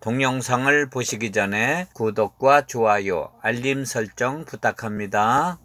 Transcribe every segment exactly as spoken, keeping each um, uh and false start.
동영상을 보시기 전에 구독과 좋아요, 알림 설정 부탁합니다.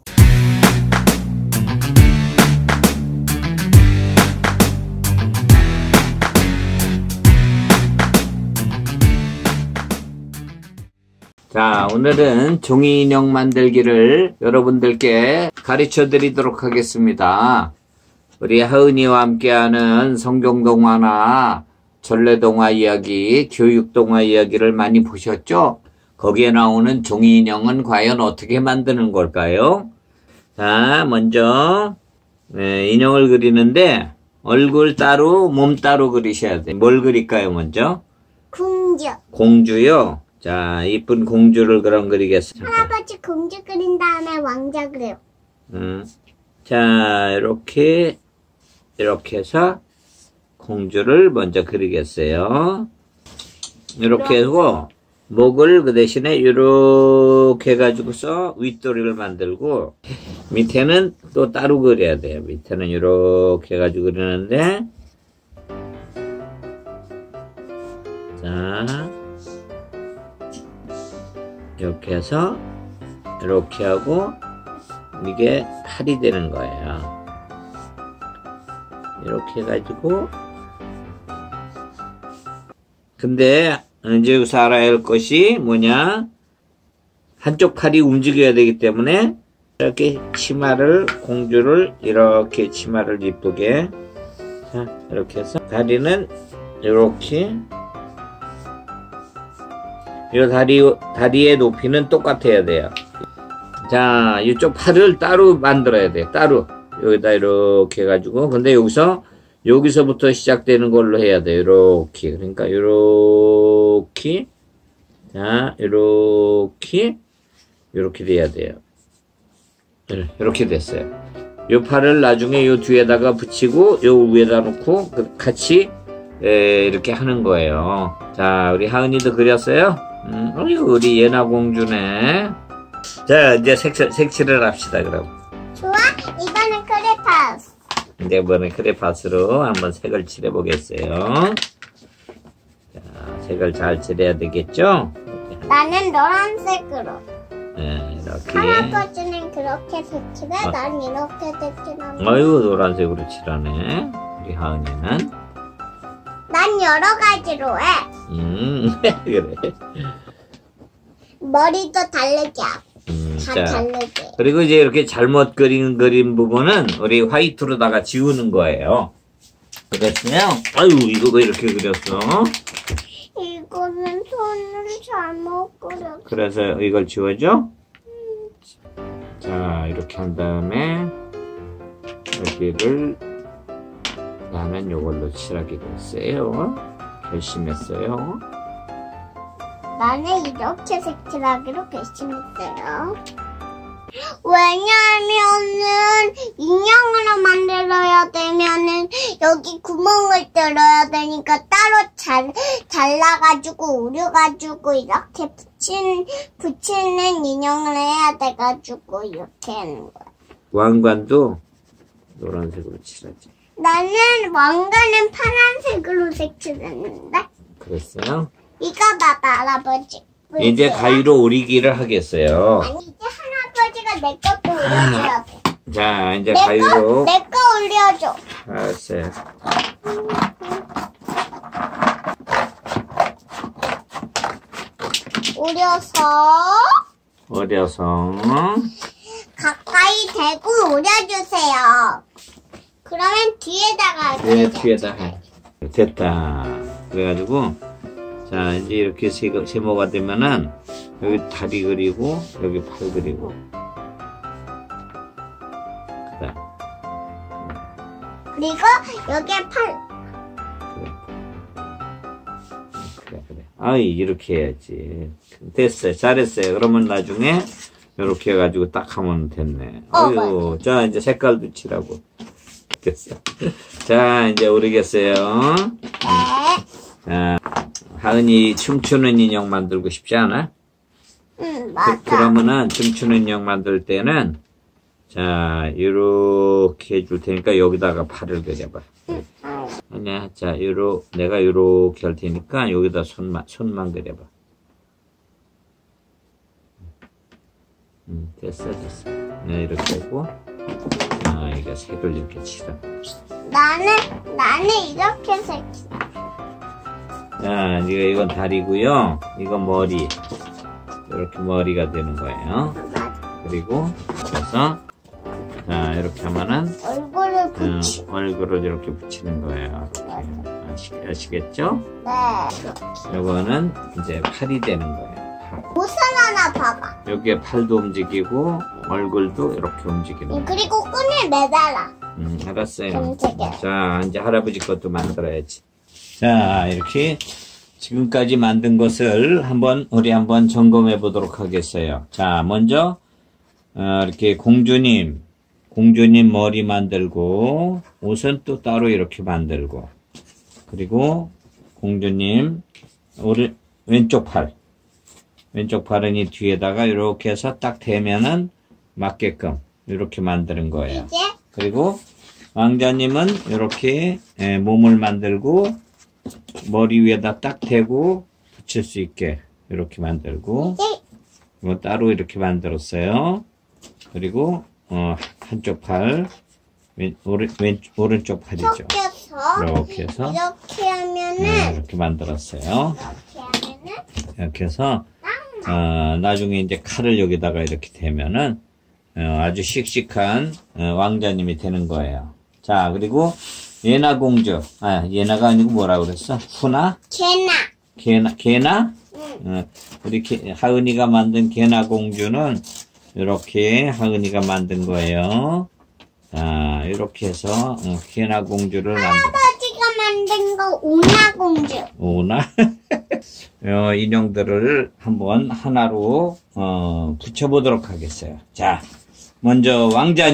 자, 오늘은 종이인형 만들기를 여러분들께 가르쳐 드리도록 하겠습니다. 우리 하은이와 함께하는 성경동화나 전래동화 이야기, 교육동화 이야기를 많이 보셨죠? 거기에 나오는 종이인형은 과연 어떻게 만드는 걸까요? 자, 먼저 네, 인형을 그리는데 얼굴 따로, 몸 따로 그리셔야 돼요. 뭘 그릴까요, 먼저? 공주. 공주요? 자, 이쁜 공주를 그럼 그리겠습니다. 할아버지 공주 그린 다음에 왕자 그려요. 음. 자, 이렇게, 이렇게 해서 공주를 먼저 그리겠어요. 이렇게 하고, 목을 그 대신에 이렇게 해가지고서 윗도리를 만들고, 밑에는 또 따로 그려야 돼요. 밑에는 이렇게 해가지고 그리는데, 자, 이렇게 해서 이렇게 하고 이게 팔이 되는 거예요. 이렇게 해가지고 근데 이제 여기서 알아야 할 것이 뭐냐, 한쪽 팔이 움직여야 되기 때문에 이렇게 치마를, 공주를 이렇게 치마를 이쁘게, 자, 이렇게 해서 다리는 이렇게, 이 다리, 다리의 높이는 똑같아야 돼요. 자, 이쪽 팔을 따로 만들어야 돼요. 따로. 여기다 이렇게 해가지고. 근데 여기서, 여기서부터 시작되는 걸로 해야 돼요. 이렇게. 그러니까, 이렇게. 자, 이렇게. 이렇게 돼야 돼요. 이렇게 됐어요. 이 팔을 나중에 요 뒤에다가 붙이고, 요 위에다 놓고, 같이, 에, 이렇게 하는 거예요. 자, 우리 하은이도 그렸어요? 음, 어이구, 우리 예나 공주네. 자, 이제 색칠, 색칠을 합시다, 그럼. 좋아, 이번엔 크레파스. 이제 이번에 크레파스로 한번 색을 칠해보겠어요. 자, 색을 잘 칠해야 되겠죠? 나는 노란색으로. 네, 이렇게. 할아버지는 그렇게 색칠해, 어. 난 이렇게 색칠하는. 어이구, 노란색으로 칠하네, 우리 하은이는. 난 여러 가지로 해. 음, 그래. 머리도 다르게 하고. 음, 다 자, 다르게. 그리고 이제 이렇게 잘못 그린 그림 부분은 우리 화이트로다가 지우는 거예요. 그랬으면, 아유, 이거 왜 이렇게 그렸어? 이거는 손을 잘못 그렸어. 그래서 이걸 지워줘? 음. 자, 이렇게 한 다음에, 여기를, 나는 요걸로 칠하기로 했어요. 결심했어요. 나는 이렇게 색칠하기로 결심했어요. 왜냐하면은 인형으로 만들어야 되면은 여기 구멍을 뚫어야 되니까 따로 잘 잘라가지고 오려가지고 이렇게 붙인 붙이는 인형을 해야 돼가지고 이렇게 하는 거야. 왕관도 노란색으로 칠하지. 나는 왕관은 파란색으로 색칠했는데. 그랬어요? 이거 봐봐, 할아버지. 이제 가위로 오리기를 하겠어요. 아니, 이제 할아버지가 내 것도 올려줘야 돼. 자, 이제 내 가위로. 거, 내 거 올려줘. 알았어요. 올려서. 어려서. 가까이 대고 올려주세요. 그러면 뒤에다가. 네, 뒤에다 해. 됐다. 그래가지고, 자, 이제 이렇게 세, 세모가 되면은, 여기 다리 그리고, 여기 팔 그리고. 그래. 그리고 여기에 팔. 그래. 그래, 그래. 아이, 이렇게 해야지. 됐어요. 잘했어요. 그러면 나중에, 이렇게 해가지고 딱 하면 됐네. 어, 아유, 자, 이제 색깔도 칠하고. 됐어. 자, 이제 오르겠어요. 네. 자, 하은이 춤추는 인형 만들고 싶지 않아? 응, 맞아. 그, 그러면은 춤추는 인형 만들 때는, 자, 이렇게 해줄 테니까 여기다가 팔을 그려봐. 응, 응. 아니야. 자, 요로, 내가 요렇게 할 테니까 여기다 손만, 손만 그려봐. 음, 됐어, 됐어. 네, 이렇게 하고, 아, 이거 색을 이렇게 칠하. 나는, 나는 이렇게 색이다. 자, 이거, 이건 다리고요. 이건 머리. 이렇게 머리가 되는 거예요. 그리고, 그래서, 자, 이렇게 하면은, 얼굴을 붙이. 어, 얼굴을 이렇게 붙이는 거예요. 이렇게. 아시, 아시겠죠? 네. 요거는 이제 팔이 되는 거예요. 팔. 우선 하나 봐봐. 여기에 팔도 움직이고, 얼굴도 이렇게 움직이는 거예요. 그리고 끈을 매달아. 음, 알았어요. 검색해. 자, 이제 할아버지 것도 만들어야지. 자, 이렇게 지금까지 만든 것을 한번, 우리 한번 점검해 보도록 하겠어요. 자, 먼저, 어, 이렇게 공주님, 공주님 머리 만들고, 옷은 또 따로 이렇게 만들고, 그리고 공주님, 오른, 왼쪽 팔. 왼쪽 팔은 이 뒤에다가 이렇게 해서 딱 대면은 맞게끔 이렇게 만드는 거예요. 이제 그리고 왕자님은 이렇게 몸을 만들고 머리 위에다 딱 대고 붙일 수 있게 이렇게 만들고 이제 이거 따로 이렇게 만들었어요. 그리고 어, 한쪽 팔 왼, 오른, 왼, 오른쪽 팔이죠. 섞여서 이렇게 해서 이렇게 하면은 네, 이렇게 만들었어요. 이렇게 하면은 이렇게 해서 어, 나중에 이제 칼을 여기다가 이렇게 대면은 어, 아주 씩씩한 어, 왕자님이 되는 거예요. 자, 그리고 예나 공주. 아, 예나가 아니고 뭐라 그랬어? 후나? 개나. 개나? 개나? 응. 어, 우리 개, 하은이가 만든 개나 공주는 이렇게 하은이가 만든 거예요. 자, 이렇게 해서 어, 개나 공주를 만든. 할아버지가 만든 거 오나 공주. 오나? 어, 인형들을 한번 하나로 어, 붙여보도록 하겠어요. 자, 먼저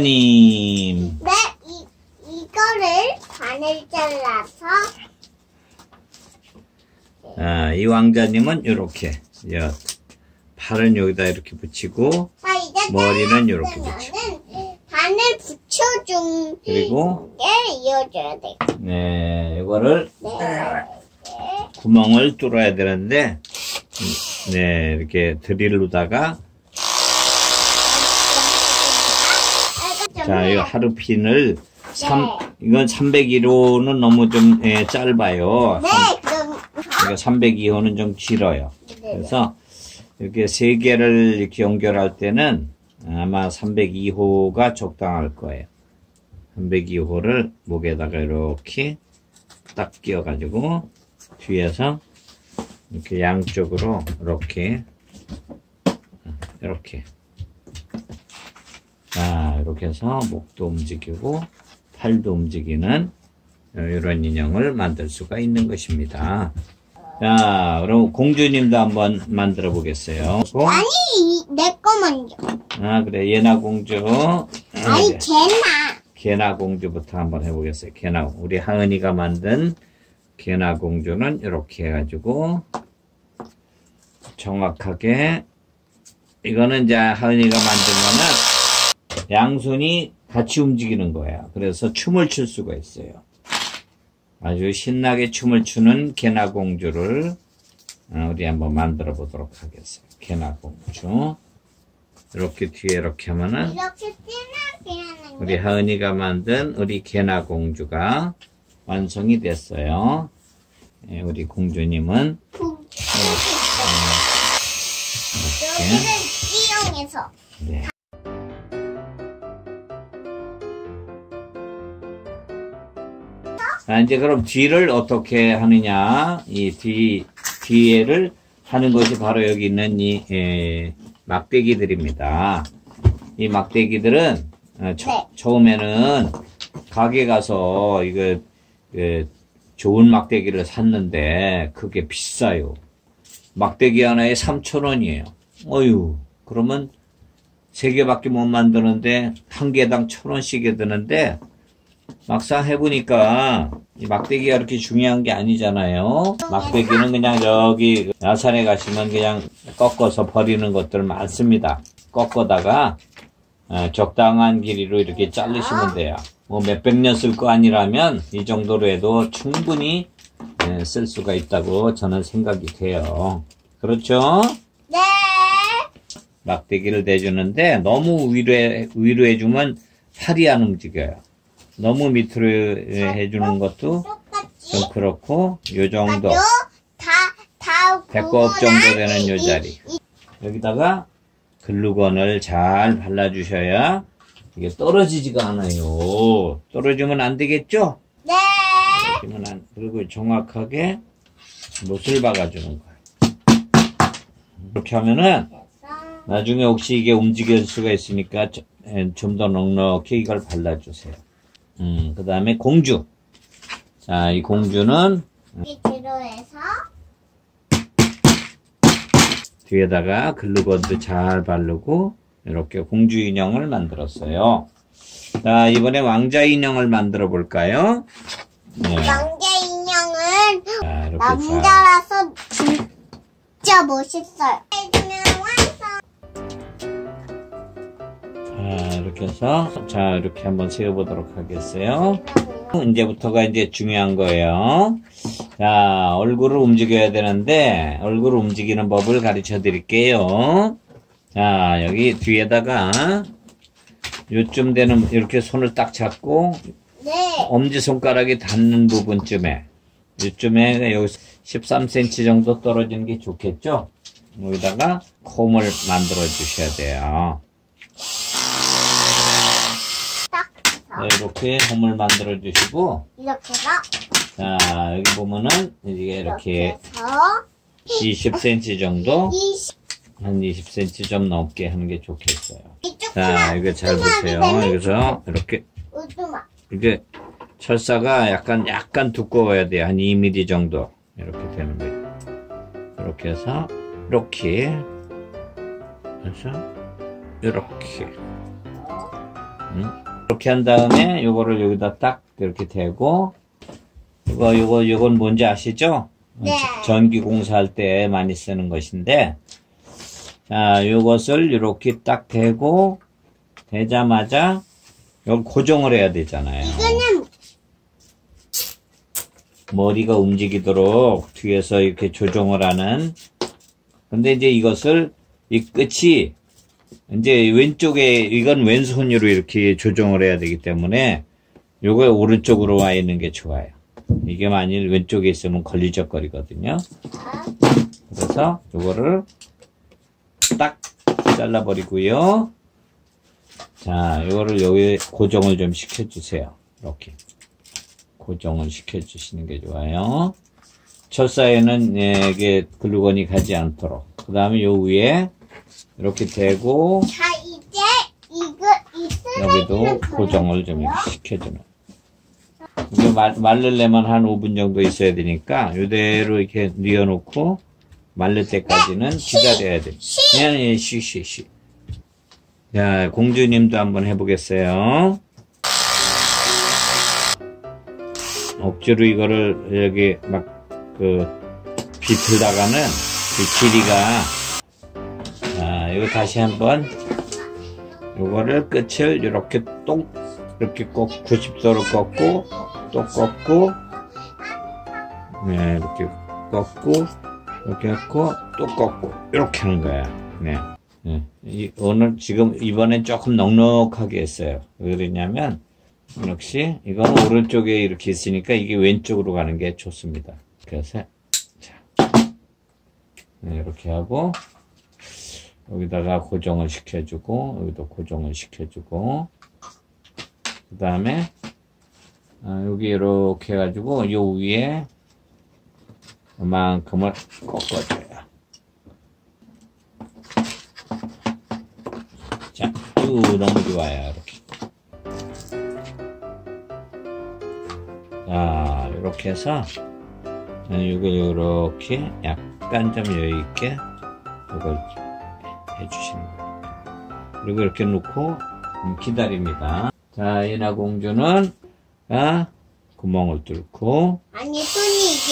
왕자님. 네, 이 이거를 반을 잘라서. 아, 이 왕자님은 이렇게 여, 팔은 여기다 이렇게 붙이고 아, 이제 머리는 이렇게 붙이고. 잘랐으면은 반을 붙여준 그리고 게 이어져야 돼. 네, 이거를 네. 구멍을 뚫어야 되는데 음, 네, 이렇게 드릴로다가 자, 이 하루핀을 삼, 이건 삼백일 호는 너무 좀 예, 짧아요. 네, 그럼 이거 삼백이 호는 좀 길어요. 그래서 이렇게 세 개를 이렇게 연결할 때는 아마 삼백이 호가 적당할 거예요. 삼백이 호를 목에다가 이렇게 딱 끼워가지고 뒤에서 이렇게 양쪽으로 이렇게 이렇게 자, 이렇게 해서 목도 움직이고 팔도 움직이는 이런 인형을 만들 수가 있는 것입니다. 자, 그럼 공주님도 한번 만들어 보겠어요. 아니, 내 거 먼저. 아, 그래. 예나 공주. 아니, 그래. 개나. 개나 공주부터 한번 해보겠어요. 개나, 우리 하은이가 만든 개나 공주는 이렇게 해가지고 정확하게 이거는 이제 하은이가 만든 거는 양손이 같이 움직이는 거예요. 그래서 춤을 출 수가 있어요. 아주 신나게 춤을 추는 개나 공주를 우리 한번 만들어 보도록 하겠어요. 개나 공주. 이렇게 뒤에 이렇게 하면은 이렇게 진하게 하는 우리 하은이가 만든 우리 개나 공주가 완성이 됐어요. 예, 우리 공주님은 국. 이렇게. 여기를 이용해서. 네. 자, 이제 그럼 뒤를 어떻게 하느냐. 이 뒤, 뒤에를 하는 것이 바로 여기 있는 이, 에, 막대기들입니다. 이 막대기들은, 어, 처, 네. 처음에는 가게 가서 이거, 그, 좋은 막대기를 샀는데, 그게 비싸요. 막대기 하나에 삼천 원이에요. 어휴, 그러면 세 개밖에 못 만드는데, 한 개당 천 원씩이 드는데, 막상 해보니까 이 막대기가 그렇게 중요한 게 아니잖아요. 막대기는 그냥 저기 야산에 가시면 그냥 꺾어서 버리는 것들 많습니다. 꺾어다가 적당한 길이로 이렇게 자르시면 돼요. 뭐 몇백 년 쓸 거 아니라면 이 정도로 해도 충분히 네, 쓸 수가 있다고 저는 생각이 돼요. 그렇죠? 네. 막대기를 대주는데 너무 위로, 해, 위로 해주면 팔이 안 움직여요. 너무 밑으로 해주는 것도 똑같이. 좀 그렇고 요 정도 다, 다 배꼽 정도 되는 요 이- 자리. 이- 여기다가 글루건을 잘 발라주셔야 이게 떨어지지가 않아요. 떨어지면 안 되겠죠? 네. 떨어지면 안, 그리고 정확하게 못을 박아주는 거예요. 이렇게 하면은 나중에 혹시 이게 움직일 수가 있으니까 좀 더 넉넉히 이걸 발라주세요. 음, 그 다음에 공주. 자, 이 공주는 이 뒤로해서 뒤에다가 글루건도 잘 바르고 이렇게 공주 인형을 만들었어요. 자, 이번에 왕자 인형을 만들어 볼까요? 네. 왕자 인형은 자, 이렇게 잘. 남자라서 진짜 멋있어요. 해주면 완성. 자, 이렇게 해서 자, 이렇게 한번 세워 보도록 하겠어요. 이제부터가 이제 중요한 거예요. 자, 얼굴을 움직여야 되는데 얼굴을 움직이는 법을 가르쳐 드릴게요. 자, 여기 뒤에다가 요쯤 되는 이렇게 손을 딱 잡고 네. 엄지손가락이 닿는 부분쯤에 이쯤에 여기 십삼 센티미터 정도 떨어지는 게 좋겠죠? 여기다가 홈을 만들어 주셔야 돼요. 딱 네, 이렇게 홈을 만들어 주시고 이렇게 해서 자, 여기 보면은 이게 이렇게 해서 이십 센티미터 정도 이십 한 이십 센티미터 좀 넘게 하는 게 좋겠어요. 이쪽 자, 하나, 이거 잘 우두막이 보세요. 되는 여기서 이렇게 우두막. 이게 철사가 약간 약간 두꺼워야 돼요. 한 이 밀리미터 정도 이렇게 되는 거예요. 이렇게 해서 이렇게 해서 이렇게 음? 이렇게 한 다음에 요거를 여기다 딱 이렇게 대고 이거 요거 요건 뭔지 아시죠? 네. 전기 공사할 때 많이 쓰는 것인데 자, 요것을 이렇게 딱 대고 대자마자 이걸 고정을 해야 되잖아요. 이거는 머리가 움직이도록 뒤에서 이렇게 조정을 하는. 근데 이제 이것을 이 끝이 이제 왼쪽에 이건 왼손으로 이렇게 조정을 해야 되기 때문에 요거 오른쪽으로 와 있는 게 좋아요. 이게 만일 왼쪽에 있으면 걸리적거리거든요. 그래서 요거를 딱 잘라버리고요. 자, 이거를 여기 고정을 좀 시켜주세요. 이렇게 고정을 시켜주시는 게 좋아요. 철사에는 예, 이게 글루건이 가지 않도록. 그 다음에 요 위에 이렇게 대고 자 이제 이거 이 여기도 쓰레기는 고정을 좀 버려주고요. 시켜주는. 이게 말, 말르려면 한 오 분 정도 있어야 되니까 이대로 이렇게 뉘어놓고 말릴 때까지는 기다려야 돼. 예, 예, 쉬, 쉬, 쉬. 자, 공주님도 한번 해보겠어요. 억지로 이거를 여기 막 그 비틀다가는 그 길이가 자, 이거 다시 한번 요거를 끝을 이렇게 똥 이렇게 꼭 구십 도로 꺾고 또 꺾고 네, 이렇게 꺾고 이렇게 했고 또 꺾고 이렇게 하는 거야. 네. 네. 이, 오늘 지금 이번엔 조금 넉넉하게 했어요. 왜 그러냐면 역시 이건 오른쪽에 이렇게 있으니까 이게 왼쪽으로 가는 게 좋습니다. 그래서 자, 네, 이렇게 하고 여기다가 고정을 시켜주고 여기도 고정을 시켜주고 그 다음에 아, 여기 이렇게 해가지고 요 위에 이만큼을 꺾어줘요. 자, 쭉 너무 좋아요. 이렇게. 자, 이렇게 해서 이걸 이렇게 약간 좀 여유 있게 이걸 해주시는 거예요. 그리고 이렇게 놓고 기다립니다. 자, 이나 공주는 아, 구멍을 뚫고 아니 손이 이게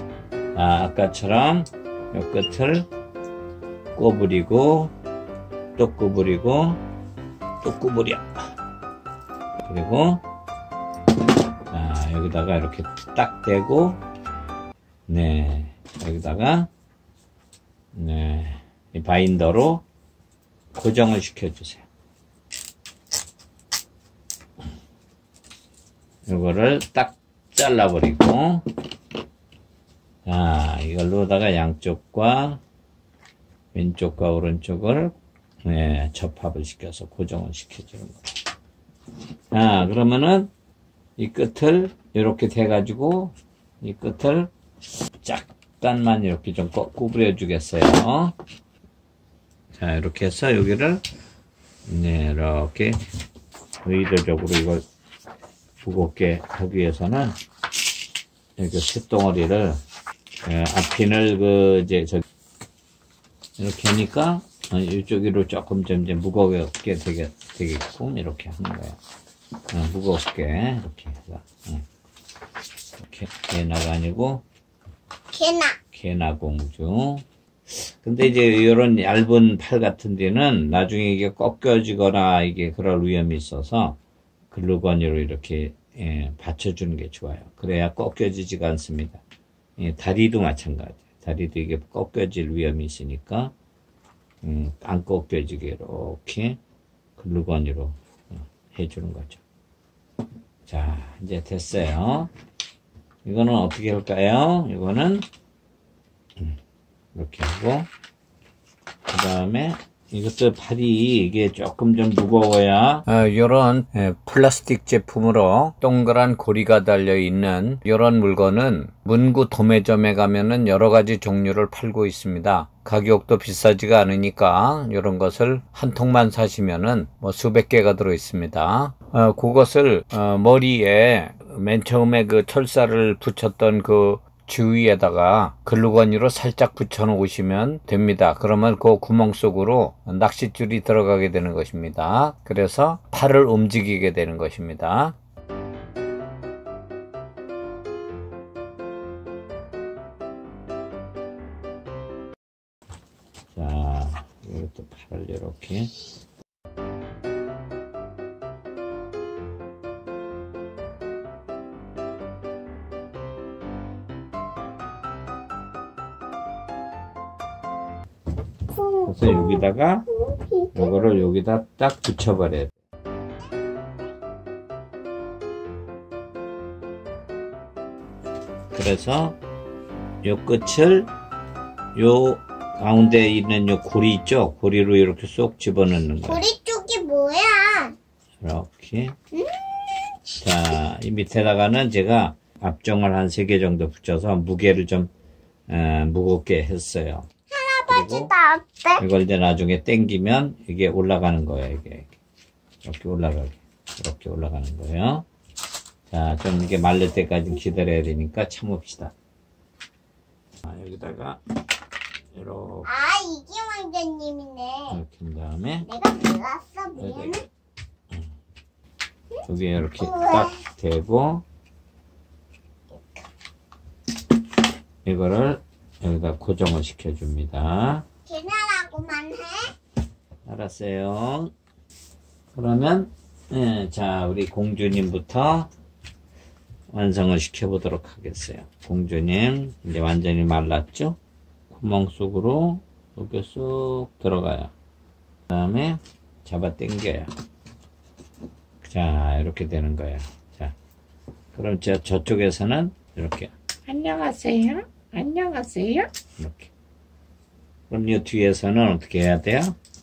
아, 아까처럼 이 끝을 꼬부리고 또 구부리고 또 구부려. 그리고 자, 여기다가 이렇게 딱 대고 네, 여기다가 네, 이 바인더로 고정을 시켜주세요. 이거를 딱 잘라버리고 자, 이걸로다가 양쪽과 왼쪽과 오른쪽을 네, 접합을 시켜서 고정을 시켜주는 거예요. 자, 그러면은 이 끝을 이렇게 돼가지고 이 끝을 약간만 이렇게 좀 구부려 주겠어요. 자, 이렇게 해서 여기를 네, 이렇게 의도적으로 이걸 무겁게 하기 위해서는 이렇게 쇳덩어리를 예, 앞핀을 그 이제 저 이렇게 하니까 이쪽으로 조금 좀 이제 무겁게 되게 되게끔 이렇게 하는 거예요. 어, 무겁게 이렇게 해서 어. 이렇게 개나가 아니고 개나 개나공주. 근데 이제 이런 얇은 팔 같은 데는 나중에 이게 꺾여지거나 이게 그럴 위험이 있어서 글루건으로 이렇게 예, 받쳐주는 게 좋아요. 그래야 꺾여지지가 않습니다. 예, 다리도 마찬가지. 다리도 이게 꺾여질 위험이 있으니까 음, 안 꺾여지게 이렇게 글루건으로 어, 해주는 거죠. 자, 이제 됐어요. 이거는 어떻게 할까요? 이거는 음, 이렇게 하고 그 다음에 이것도 팔이 이게 조금 좀 무거워야 어, 이런 플라스틱 제품으로 동그란 고리가 달려있는 이런 물건은 문구 도매점에 가면은 여러가지 종류를 팔고 있습니다. 가격도 비싸지가 않으니까 이런 것을 한 통만 사시면은 뭐 수백 개가 들어 있습니다. 어, 그것을 어, 머리에 맨 처음에 그 철사를 붙였던 그 주위에다가 글루건으로 살짝 붙여 놓으시면 됩니다. 그러면 그 구멍 속으로 낚싯줄이 들어가게 되는 것입니다. 그래서 팔을 움직이게 되는 것입니다. 자, 이것도 팔을 이렇게 그래서 여기다가 요거를 여기다 딱 붙여버려야 돼. 그래서 요 끝을 요 가운데 있는 요 고리 있죠? 고리로 이렇게 쏙 집어넣는 거예요. 고리 쪽이 뭐야? 이렇게. 음 자, 이 밑에다가는 제가 압정을 한 세 개 정도 붙여서 무게를 좀 에, 무겁게 했어요. 할아버지 나 어때? 이걸 이제 나중에 당기면 이게 올라가는 거예요. 이게 이렇게 올라가게 이렇게 올라가는 거예요. 자, 좀 이게 말릴 때까지 기다려야 되니까 참읍시다. 자, 여기다가 이렇게 아 이게 왕자님이네. 이렇게 한 다음에 내가 몰랐어 미안해. 여기에 이렇게 딱 대고 이거를 여기다 고정을 시켜줍니다. 개나라고만 해? 알았어요. 그러면 예, 자, 우리 공주님부터 완성을 시켜보도록 하겠어요. 공주님 이제 완전히 말랐죠? 구멍 속으로 이렇게 쑥 들어가요. 그 다음에 잡아 당겨요. 자, 이렇게 되는 거예요. 자, 그럼 저, 저쪽에서는 이렇게 안녕하세요. 안녕하세요. 이렇게. 그럼 이 뒤에서는 어떻게 해야 돼요?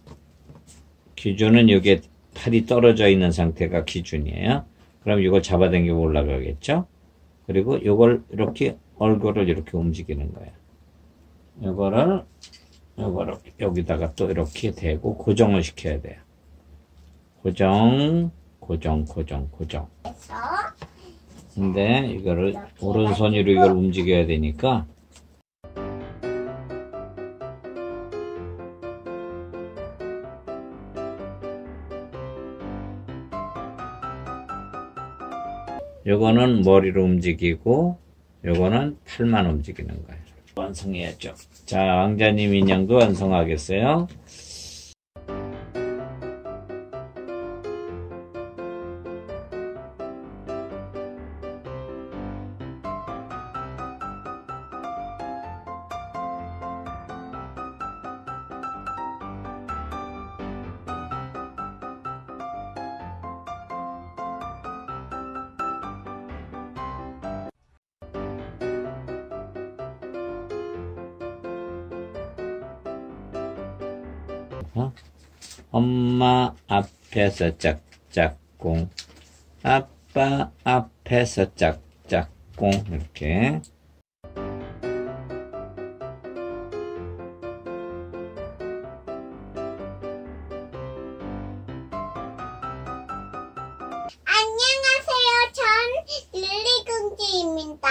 기준은 여기에 팔이 떨어져 있는 상태가 기준이에요. 그럼 이걸 잡아당기고 올라가겠죠? 그리고 이걸 이렇게 얼굴을 이렇게 움직이는 거예요. 이거를 이거를 여기다가 또 이렇게 대고 고정을 시켜야 돼요. 고정, 고정, 고정, 고정. 근데 이거를 오른손으로 이걸 움직여야 되니까 요거는 머리로 움직이고 요거는 팔만 움직이는 거예요. 완성해야죠. 자, 왕자님 인형도 완성하겠어요. 어? 엄마 앞에서 짝짝꿍, 아빠 앞에서 짝짝꿍, 이렇게. 안녕하세요. 전 릴리 공주입니다.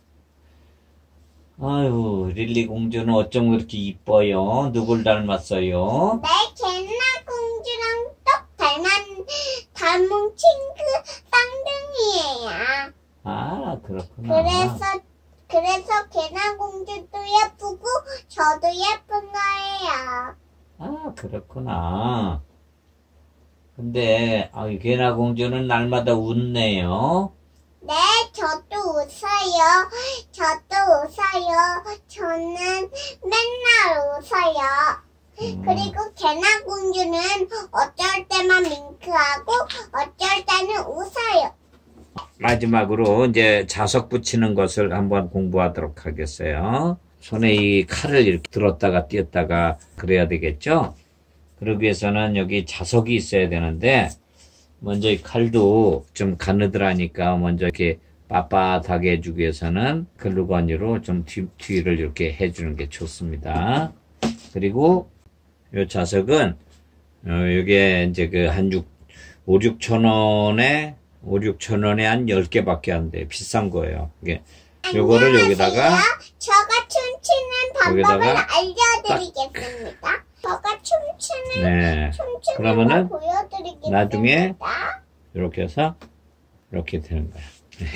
아유, 릴리 공주는 어쩜 그렇게 이뻐요? 누굴 닮았어요? 네, 개나 공주랑 똑 닮은, 닮은 친구 쌍둥이에요. 아, 그렇구나. 그래서, 그래서 개나 공주도 예쁘고, 저도 예쁜 거예요. 아, 그렇구나. 근데, 아, 개나 공주는 날마다 웃네요. 네, 저도 웃어요. 저도 웃어요. 저는 맨날 웃어요. 음. 그리고 개나 공주는 어쩔 때만 윙크하고 어쩔 때는 웃어요. 마지막으로 이제 자석 붙이는 것을 한번 공부하도록 하겠어요. 손에 이 칼을 이렇게 들었다가 띄었다가 그래야 되겠죠? 그러기 위해서는 여기 자석이 있어야 되는데, 먼저 이 칼도 좀 가느들하니까 먼저 이렇게 빳빳하게 해주기 위해서는 글루건으로 좀 뒤, 뒤를 이렇게 해주는 게 좋습니다. 그리고 이 자석은, 어, 요게 이제 그 한 오, 육천 원에, 오, 육천 원에 한 열 개밖에 안 돼요. 비싼 거예요. 이게, 요거를 안녕하세요. 여기다가, 저가 춤추는 방법을 여기다가 알려드리겠습니다. 저가 춤추는, 네. 춤추는 그러면은 걸 보여드리겠습니다. 나중에 이렇게 해서, 이렇게 되는 거야.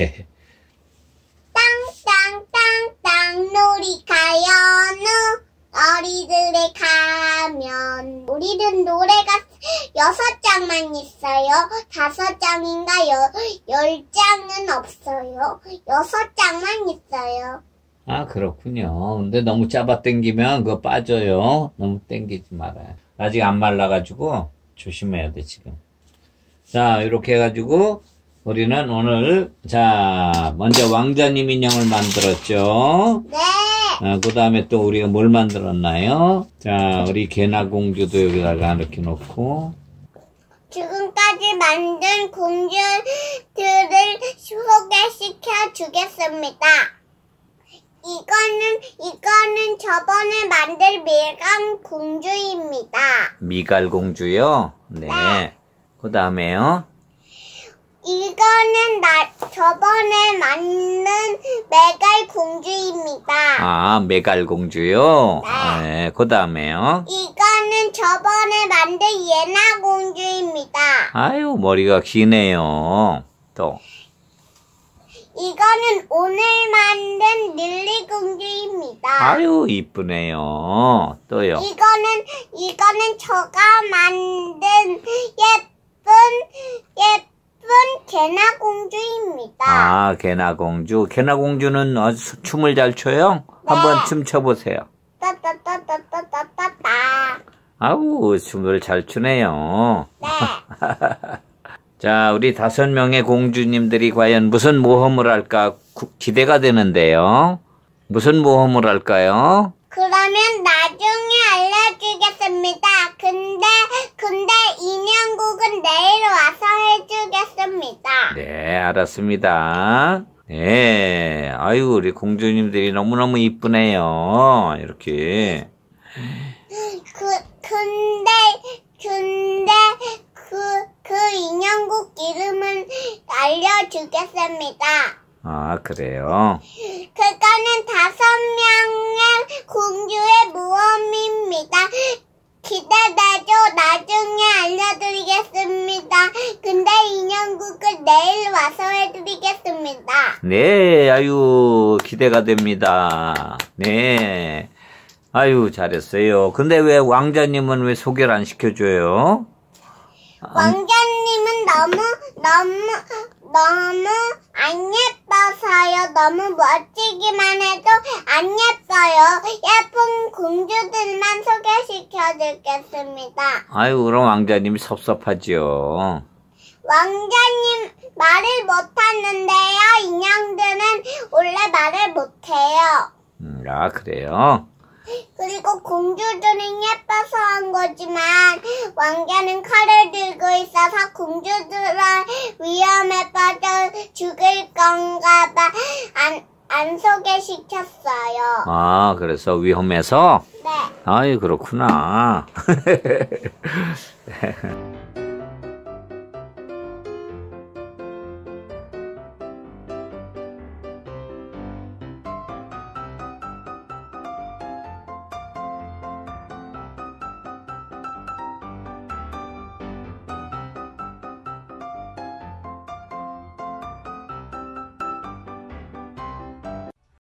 땅땅땅땅 놀이 가요. 어리들의 가면. 우리는 노래가 여섯 장만 있어요. 다섯 장인가 여, 열 장은 없어요. 여섯 장만 있어요. 아, 그렇군요. 근데 너무 잡아 당기면 그거 빠져요. 너무 당기지 말아요. 아직 안 말라가지고 조심해야 돼, 지금. 자, 이렇게 해가지고 우리는 오늘, 자, 먼저 왕자님 인형을 만들었죠. 네. 아, 그 다음에 또 우리가 뭘 만들었나요? 자, 우리 개나 공주도 여기다가 이렇게 놓고. 지금까지 만든 공주들을 소개시켜 주겠습니다. 이거는, 이거는 저번에 만들 밀감 공주입니다. 미갈 공주요? 네. 네. 그 다음에요? 이거는 나, 저번에 만든 메갈 공주입니다. 아, 메갈 공주요? 네. 네. 그 다음에요? 이거는 저번에 만든 예나 공주입니다. 아유, 머리가 기네요. 또. 이거는 오늘 만든 릴리 공주입니다. 아유, 이쁘네요. 또요. 이거는, 이거는 저가 만든 예쁜, 예쁜 개나 공주입니다. 아, 개나 공주. 개나 공주는 아주 춤을 잘 춰요? 네. 한번 춤 춰보세요. 따따따따따따따따. 아우, 춤을 잘 추네요. 네. 자, 우리 다섯 명의 공주님들이 과연 무슨 모험을 할까 구, 기대가 되는데요. 무슨 모험을 할까요? 그러면 나중에 알려주겠습니다. 근데, 근데 인형국은 내일 와서 해주겠습니다. 네, 알았습니다. 네, 아유, 우리 공주님들이 너무너무 이쁘네요. 이렇게. 그, 근데, 근데, 그, 그 인형국 이름을 알려주겠습니다. 아, 그래요? 그거는 다섯 명의 공주의 모험입니다. 기대되죠? 나중에 알려드리겠습니다. 근데 인형국을 내일 와서 해드리겠습니다. 네, 아유, 기대가 됩니다. 네. 아유, 잘했어요. 근데 왜 왕자님은 왜 소개를 안 시켜줘요? 왕자님은 너무, 너무, 너무 안 예뻐서요. 너무 멋지기만 해도 안 예뻐요. 예쁜 공주들만 소개시켜드리겠습니다. 아유, 그럼 왕자님이 섭섭하지요. 왕자님 말을 못하는데요. 인형들은 원래 말을 못해요. 음, 아, 그래요? 그리고 공주들은 예뻐서 한 거지만 왕자는 칼을 들고 있어서 공주들은 위험에 빠져 죽을 건가 봐 안, 안 소개시켰어요. 아, 그래서 위험해서? 네. 아이, 그렇구나.